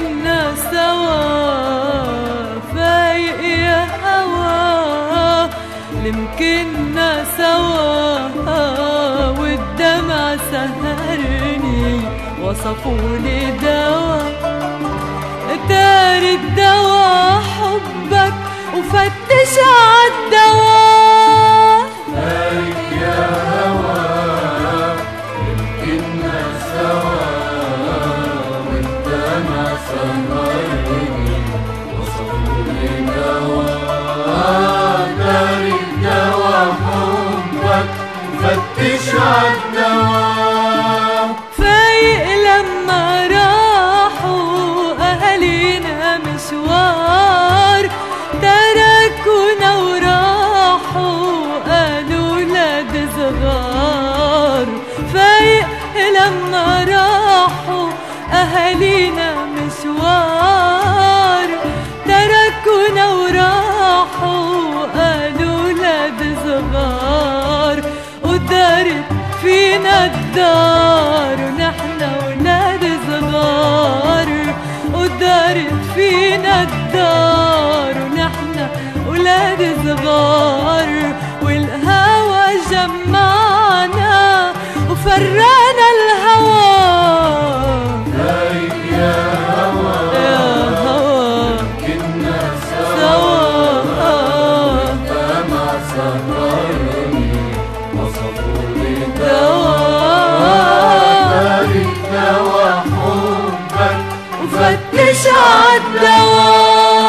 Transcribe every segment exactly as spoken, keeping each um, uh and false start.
يمكننا سوا فايق يا هوا، يمكننا سوا والدمع سهرني وصفولي دوا، دار الدوا حبك وفتش عالدوا. فايق يا هوا يمكننا سوا والدمع سهرني وصفولي دوا، دار الدوا حبك وفتش عالدوا. فايق لما راحوا أهالينا مشوار، تركونا وراحوا قالوا ولاد صغار. فايق لما راحوا أهالينا مشوار، تركونا وراحوا قالوا ولاد صغار. ودارت فينا الدار ونحنا ولاد صغار، ودارت فينا الدار ونحنا ولاد صغار. والهوى جمعنا وفرقنا الهوى. فايق يا هوا يا هوا يمكننا سوا، والدمع سهرني وصفولي دوا، دار الدوا حبك وفتش عالدوا.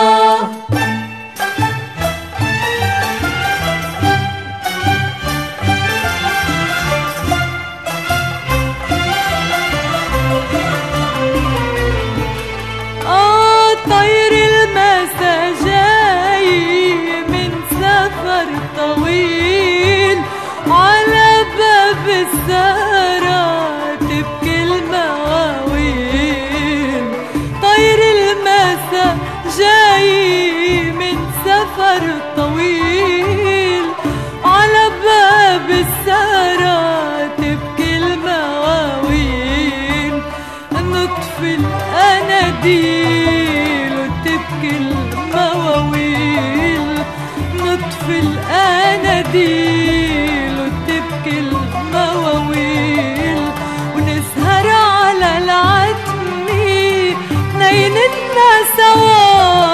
آه طير المسا جاي من سفر طويل، على باب السهرة تبكي المواويل. طير المسا جاي من سفر طويل، على باب السهرة تبكي المواويل. نطفي الأناديل وتبكي المواويل، نطفي الأناديل وتبكي المواويل. ونسهر على العتمة نينتنا سوا.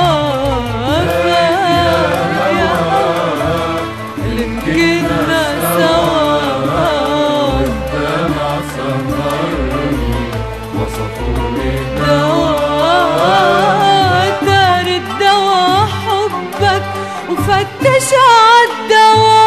يا يمكننا سوا والدمع سهرني وصفولي دوا، دار الدوا حبك وفتش عالدوا.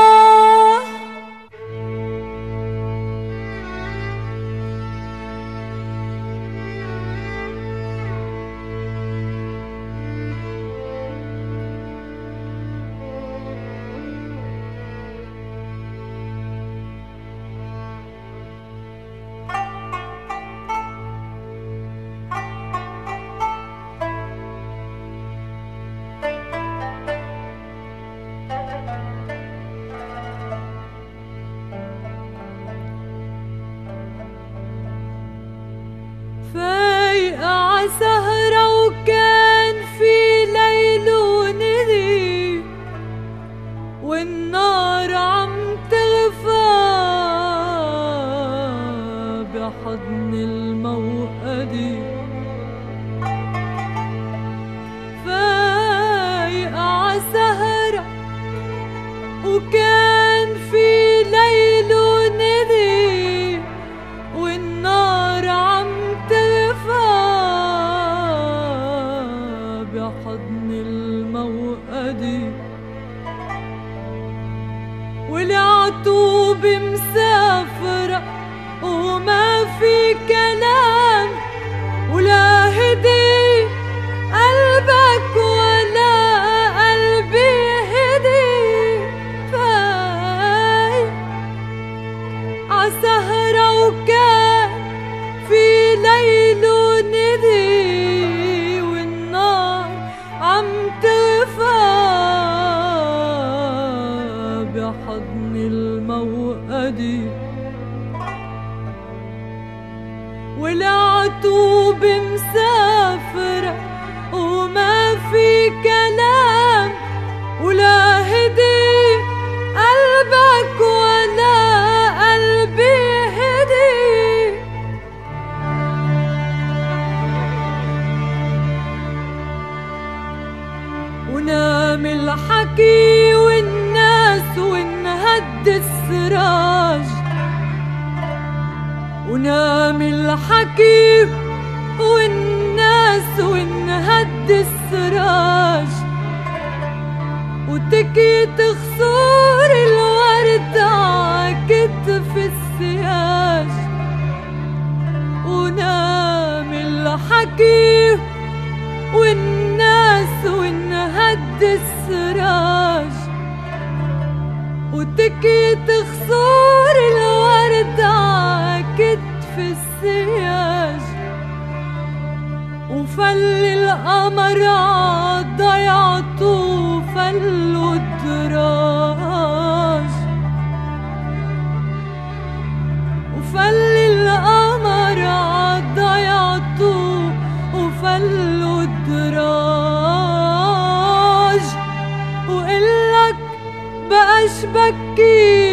فايق عالسهرة وكان في ليل ونهي، والنار عم تغفى بحضن الموقدي. فايق عالسهرة وكان في ليل ونهي، والنار عم تغفى بحضن الموقدي. والعطوب مسافرة وما في كلام، ولا هدي قلبك ولا قلبي هدي. فايق عالسهرة وكان في ليل وندي، والنار عم تغفى ونام الحكي والناس وانهد السراج، ونام الحكي والناس وانهد السراج، وتكيت خصور الورد عكتف السياج، ونام الحكي والناس وانهد السراج، وتكيت خصور الورد عكتف السياج، وفل القمر عضيعته وفلوا الدراج، وفل القمر عضيعته وفلوا الدراج، وقلك بقاش بكي